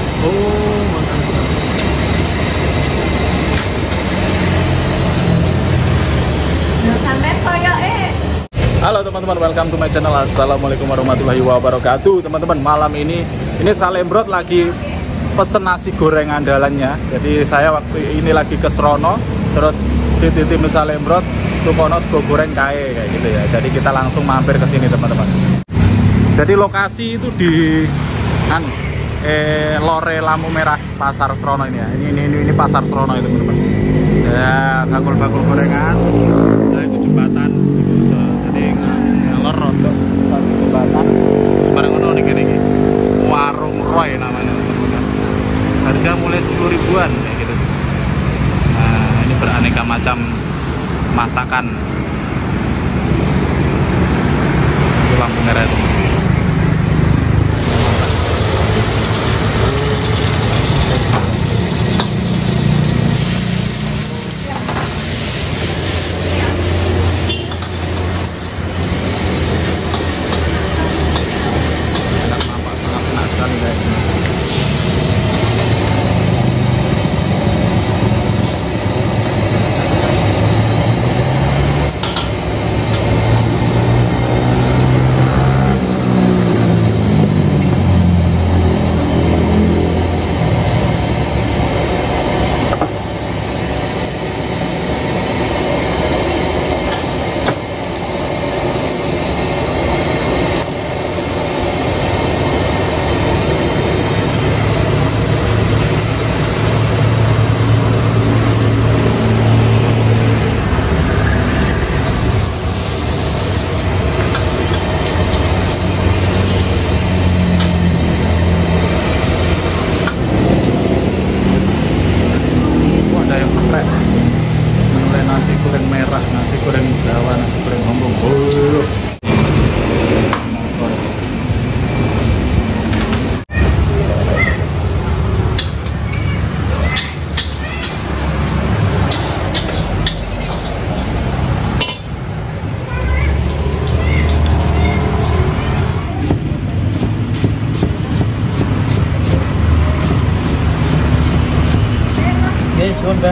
Oh, mantap. Sampai koyo Halo teman-teman, welcome to my channel. Assalamualaikum warahmatullahi wabarakatuh. Teman-teman, malam ini Salembrot lagi pesen nasi goreng andalannya. Jadi saya waktu ini lagi ke Srono, terus di titik Salembrot tukono sego goreng kae kayak gitu ya. Jadi kita langsung mampir ke sini teman-teman. Jadi lokasi itu di Lore Lampu Merah Pasar Srono ini ya. Ini Pasar Srono itu teman-teman. Ya, bakul-bakul gorengan. Nah, itu jembatan. Jadi ngelor untuk satu jembatan. Sekarang ngono nih kene warung Roy namanya teman-teman. Harga mulai 10 ribuan kayak gitu. Nah, ini beraneka macam masakan. Itu lampu merah itu. Nasi goreng merah, nasi goreng Jawa, nasi goreng Lombok. Yes, Honda.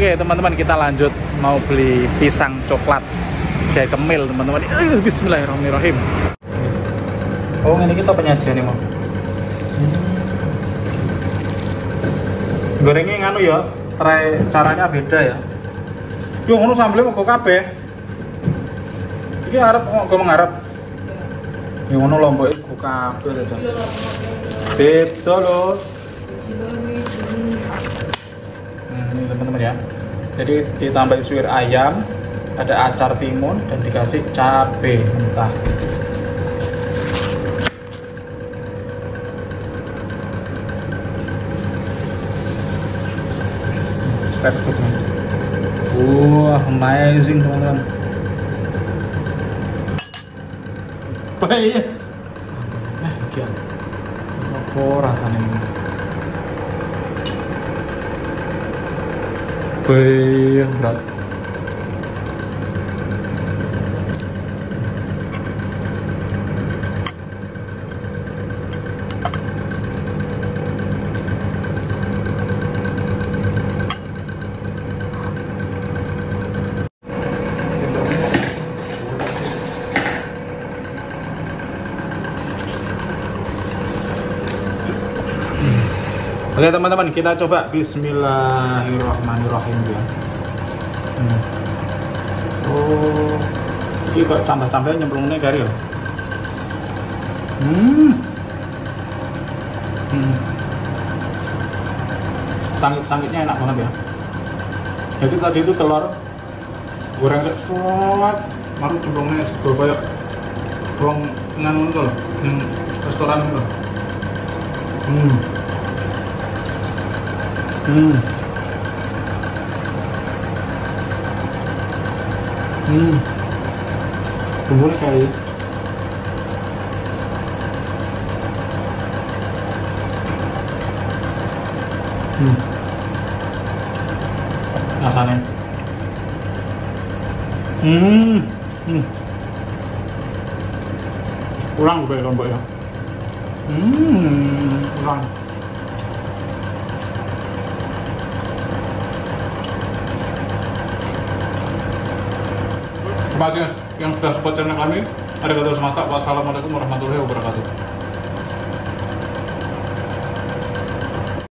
Oke teman-teman, kita lanjut mau beli pisang coklat kayak kemil teman-teman. Bismillahirrahmanirrahim. Oh ini kita penyajian nih mau. Gorengnya nganu ya, caranya beda ya. Yo ngono sambelnya mau kabeh. Iki arep kok mengharap. Yo ngono lombok iku kabeh aja. Beda loh. Ini teman-teman ya. Jadi ditambah suwir ayam, ada acar timun dan dikasih cabai mentah. Teksturnya. Wah, amazing teman-teman. Baik. Apa rasanya ini? Baik, berat. Oke teman-teman, kita coba. Bismillahirrahmanirrahim ya. Oh, ini kok campur-campurnya nyemplungnya gari loh. Sangit-sangitnya enak banget ya. Jadi tadi itu telur goreng sesuat, baru cemplungnya juga kayak bawang nganu itu loh, yang restoran itu loh. Bumbunya kali. Rasanya. Kurang juga ya lombok ya. Kurang. Terima kasih yang sudah support channel kami. Ada kata semesta. Wassalamualaikum warahmatullahi wabarakatuh.